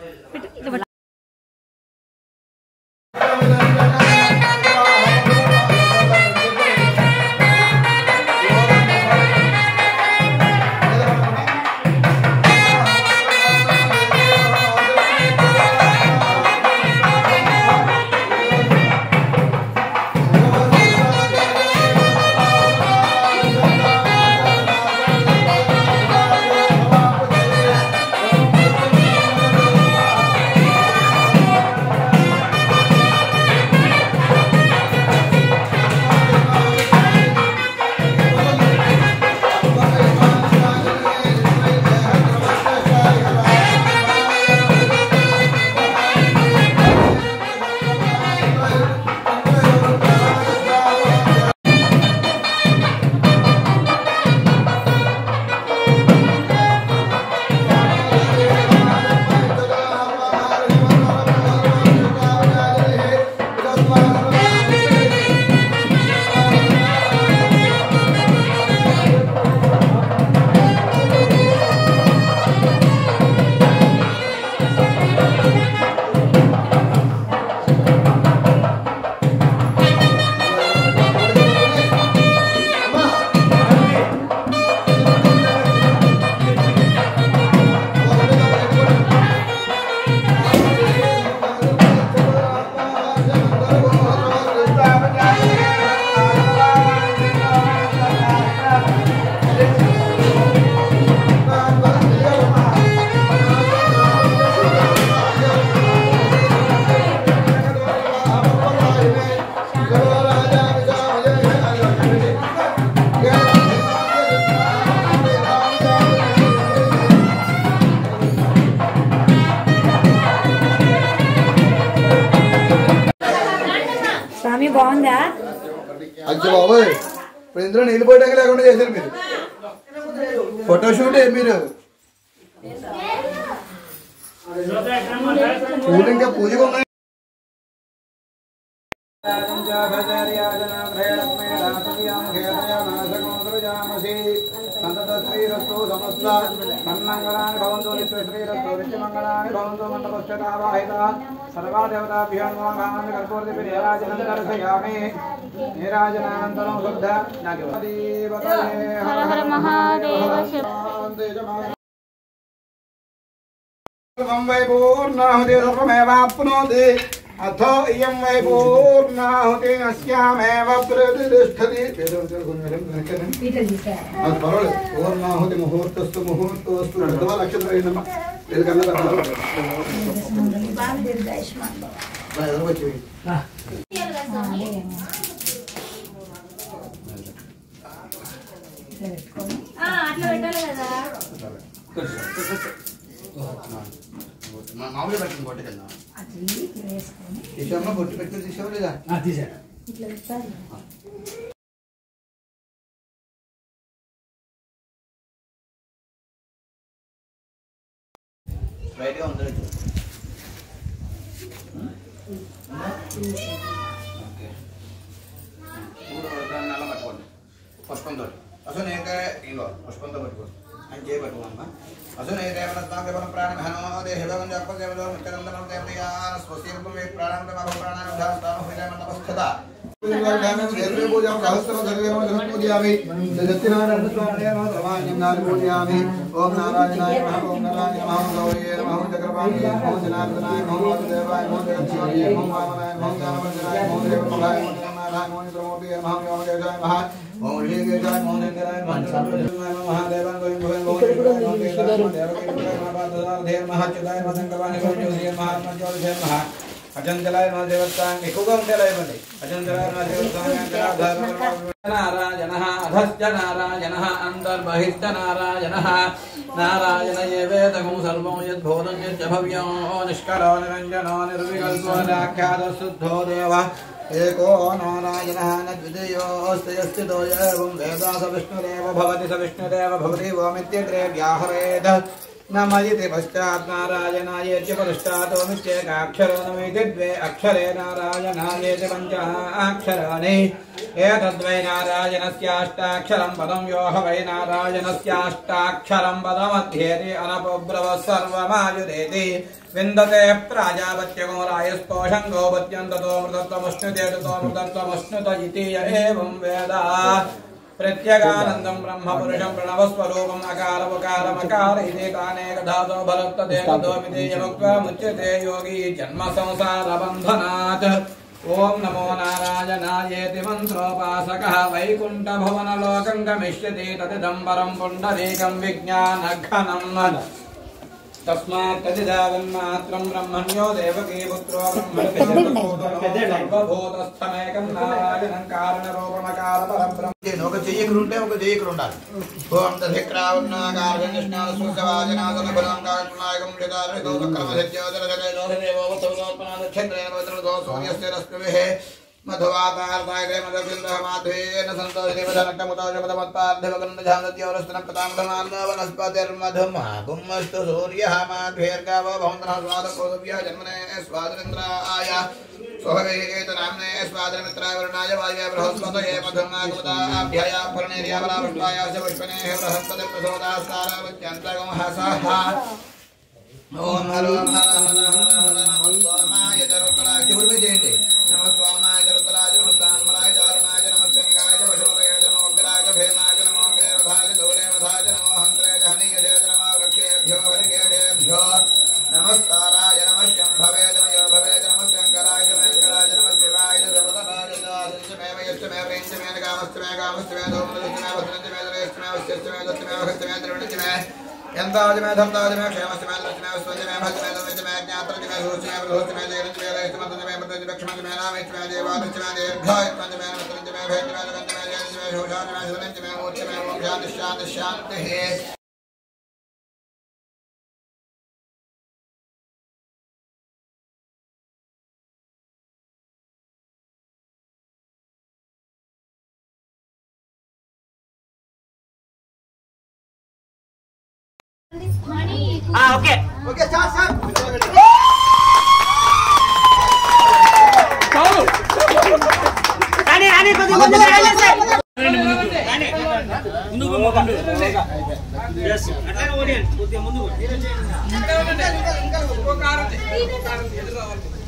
స్వామి బాగుందా? అచ్చా బాబోయ్, ఇప్పుడు ఇందులో నీళ్ళు పోయడానికి లేకుండా చేశారు మీరు. ఫోటోషూట్ మీరు పూలు ఇంకా పూజగా ఉన్నాయి. अथो इयं वै पूर्णाहुति अस्यामेव प्रतिष्ठति पूर्णाहुति मुहूर्तस्तु मुहूर्तोस्तु ऋतवा नक्षत्रम మామూలు పెట్టింది కొట్టగలనా తీసామా బొట్టు పెట్టుకుని తీసావు లేదా తీసాను ఇట్లా పెట్టాలి రైట్గా ఉంది ఓకే మూడు నల్ల పట్టుకోండి పుష్పంతో అసలు నేను ఇంకో పుష్పంతో పట్టుకోండి అని చేయబట్టుకోమ్మా అసలు దేవన ప్రాణమహనో దేహం జపదేవో మిత్రందరం దేవతయా స్వస్తిర్భు మే ప్రాణంతమ ప్రాణానుధాస్తాను హృదయమండపస్థిత దేవే పూజాం సహస్రం సర్వేమ జగత్పూజయామి జగత్తినారాయణ స్వామినే నమః రమాణ్యం నారాయణామి ఓం నారాయణాయ నమః ఓం నారాయణాయ నమః గౌరీయే నమః చక్రపాణి నమః జనార్దనాయ నమః వాసుదేవాయ నమః జగత్శివాయ నమః వామనాయ నమః జ్ఞానవంతనాయ నమః దేవప్రభాయ నమః నారాయణ నమః త్రిమూర్తియే నమః వ్యోమకేశాయ నమః ఓం శ్రీకేశాయ నమః శంకరాయ నమః మహాదేవాయ నమః అజంతలాయ నమః దేవతాం ఎక్కువగా ఉంటాయి ఇవ్వండి అజంతలాయ నమః దేవతాం నారాయణః అధశ్చ నారాయణః అంతర్బహిశ్చ నారాయణః నారాయణ ఏవేదకం సర్వం యద్భూతం యచ్చ భవ్యం నిష్కలో నిరంజనో నిర్వికల్పో నాఖ్యాత శుద్ధో దేవః एको नारायणः न द्वितीयोऽस्ति यस्थितो एवं वेदा स विष्णुरेव भवति स विष्णुरेव भवति ओमित्यग्रे व्याहरेत् न मयिति पश्चात् नारायणायेति पश्चातोमित्येकाक्षरो नमिति द्वे अक्षरे नारायणायेति पञ्चाक्षराणि एतद्वै नारायणस्याष्टाक्षरं पदं यो ह वै नारायणस्याष्टाक्षरं पदमध्येति अनपब्रवः सर्वमायुधेति विन्दते प्राजापत्यगो रायस्पोषं गोपत्यन्ततो मृतत्वमश्नुते ततो मृतत्वमश्नुत इति य एवं वेद प्रत्यगानन्दं ब्रह्मपुरुषं प्रणवस्वरूपम् अकारमकारमकार इति तानेकधातो भरत्तदेकदोमिति यमुक्त्वा मुच्यते योगी जन्मसंसारबन्धनात् ओं नमो नारायणायेति मन्त्रोपासकः वैकुण्ठभुवनलोकं गमिष्यति तदिदं परं पुण्डरीकं विज्ञानघनम् तस्मात् तदिदावन्मात्रं ब्रह्मण्यो देवकी पुत्रो ब्रह्मणोर्भूतस्थमेकं नारायणं कारणरूपमकारपरब्रह्म ఒక చెయ్యకుడు ఉంటే ఒక చెయ్యకుడు ఉండాలి ఓం దధిక్రావన్నాకార్యనిష్ణాసుఖవాజనాదనబలంకారకునాయకం క్షితారితో సూర్యస్య मधुवातार्ताय मधुबिन्दः माधवेन सन्तोषदेवधनक्कमुतोषपदमत्पार्थिवगन्धजानद्योरस्तनप्रतामधमान्नो वनस्पतिर्मधुमागुमस्तु सूर्यः माध्वेर्गावो भवन्तनः स्वादकोदव्यः जन्मने स्वादरेन्द्राय स्वभवेकेतनाम्ने स्वादरमित्राय वरुणाय वायवे बृहस्पतये मधुमागुमताभ्यया फलनेर्यावलापुष्पायाश्च पुष्पनेः बृहस्पतिप्रसोदास्तारवत्यन्तगमहसः ओम हरो स्वामाय जरुतराज उर्मी जयंती नमः स्वामाय जरुतराज नमः सामराय जारणाय नमः शंकाय वशोदय नमः ग्राज भेमाय नमः ग्रेवधाय दोलेवधाय नमः हंत्रे धनिय जय नमः वृक्षेभ्यो हरिकेभ्यो नमस्काराय नमः शंभवे नमः भवे नमः शंकराय महेश्वराय नमः शिवाय जरुतराज दासमेव यस्तमेव इंचमेव कामस्तमेव दोमनस्तमेव वसनतमेव दरेस्तमेव वस्यस्तमेव दस्तमेव हस्तमेव द्रवणतमेव यंताजमे धर्ताजमे क्षेमस्तमे लक्ष्मे स्वजमे भजमे दमजमे ज्ञात्रजमे सूचमे बृहस्पतिमे जयरंजमे रहितमतजमे मृतजमे नामेचमे देवादजमे दीर्घायत्मजमे मृतजमे भयजमे लगंजमे जयजमे शोषाजमे सुरंजमे मोक्षमे ओम शांति शांति शांतिः ओके ओके स्टार्ट रानी रानी को ముందు రాలే సార్ రాని ముందు yes అట్లా ఓడియన్ కొద్దిగా ముందు ఇంకా ఒక కారం ఎదురు రావాలి